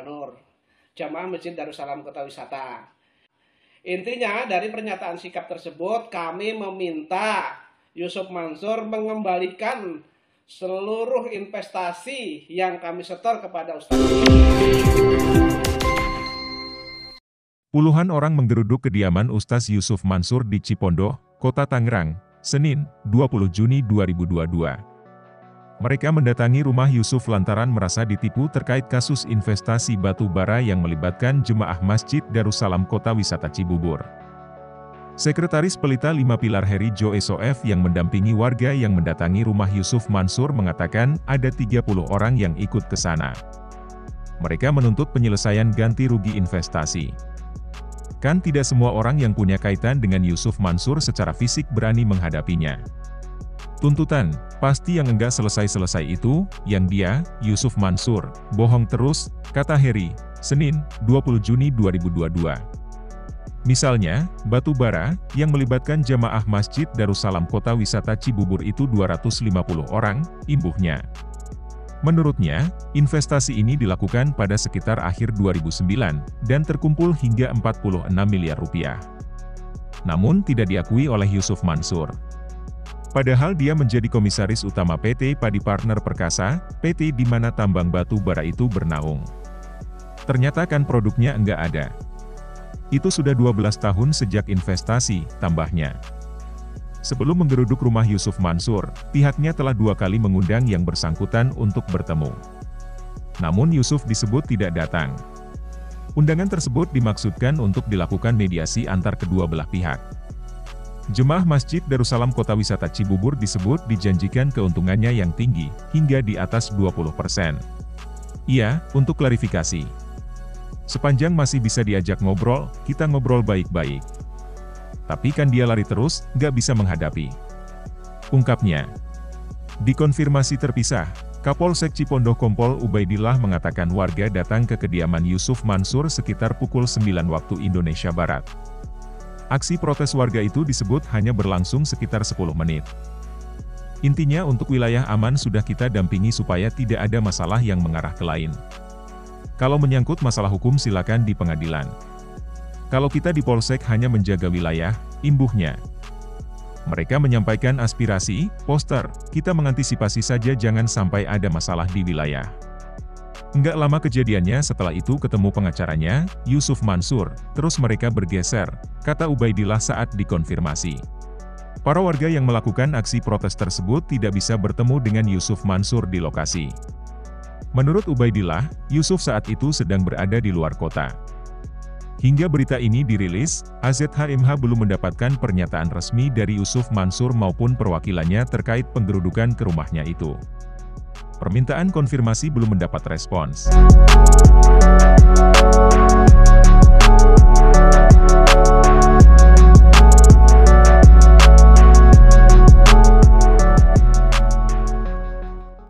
Al-Nur, Jamaah Masjid Darussalam Kota Wisata. Intinya dari pernyataan sikap tersebut kami meminta Yusuf Mansur mengembalikan seluruh investasi yang kami setor kepada Ustaz. Puluhan orang menggeruduk kediaman Ustaz Yusuf Mansur di Cipondoh, Kota Tangerang, Senin, 20 Juni 2022. Mereka mendatangi rumah Yusuf lantaran merasa ditipu terkait kasus investasi batu bara yang melibatkan jemaah Masjid Darussalam Kota Wisata Cibubur. Sekretaris Pelita 5 Pilar Heri Jo Esoef yang mendampingi warga yang mendatangi rumah Yusuf Mansur mengatakan ada 30 orang yang ikut ke sana. Mereka menuntut penyelesaian ganti rugi investasi. Kan tidak semua orang yang punya kaitan dengan Yusuf Mansur secara fisik berani menghadapinya. Tuntutan, pasti yang enggak selesai-selesai itu, yang dia, Yusuf Mansur, bohong terus, kata Heri, Senin, 20 Juni 2022. Misalnya, batu bara, yang melibatkan jamaah Masjid Darussalam Kota Wisata Cibubur itu 250 orang, imbuhnya. Menurutnya, investasi ini dilakukan pada sekitar akhir 2009, dan terkumpul hingga 46 miliar rupiah. Namun tidak diakui oleh Yusuf Mansur. Padahal dia menjadi komisaris utama PT Padi Partner Perkasa, PT di mana tambang batu bara itu bernaung. Ternyata kan produknya enggak ada. Itu sudah 12 tahun sejak investasi, tambahnya. Sebelum menggeruduk rumah Yusuf Mansur, pihaknya telah 2 kali mengundang yang bersangkutan untuk bertemu. Namun Yusuf disebut tidak datang. Undangan tersebut dimaksudkan untuk dilakukan mediasi antar kedua belah pihak. Jemaah Masjid Darussalam Kota Wisata Cibubur disebut dijanjikan keuntungannya yang tinggi, hingga di atas 20%. Iya, untuk klarifikasi. Sepanjang masih bisa diajak ngobrol, kita ngobrol baik-baik. Tapi kan dia lari terus, nggak bisa menghadapi. Ungkapnya. Dikonfirmasi terpisah, Kapolsek Cipondoh Kompol Ubaidillah mengatakan warga datang ke kediaman Yusuf Mansur sekitar pukul 9 waktu Indonesia Barat. Aksi protes warga itu disebut hanya berlangsung sekitar 10 menit. Intinya untuk wilayah aman sudah kita dampingi supaya tidak ada masalah yang mengarah ke lain. Kalau menyangkut masalah hukum silakan di pengadilan. Kalau kita di Polsek hanya menjaga wilayah, imbuhnya. Mereka menyampaikan aspirasi, poster, kita mengantisipasi saja jangan sampai ada masalah di wilayah. Enggak lama kejadiannya setelah itu ketemu pengacaranya, Yusuf Mansur, terus mereka bergeser, kata Ubaidillah saat dikonfirmasi. Para warga yang melakukan aksi protes tersebut tidak bisa bertemu dengan Yusuf Mansur di lokasi. Menurut Ubaidillah, Yusuf saat itu sedang berada di luar kota. Hingga berita ini dirilis, AZHMH belum mendapatkan pernyataan resmi dari Yusuf Mansur maupun perwakilannya terkait penggerudukan ke rumahnya itu. Permintaan konfirmasi belum mendapat respons.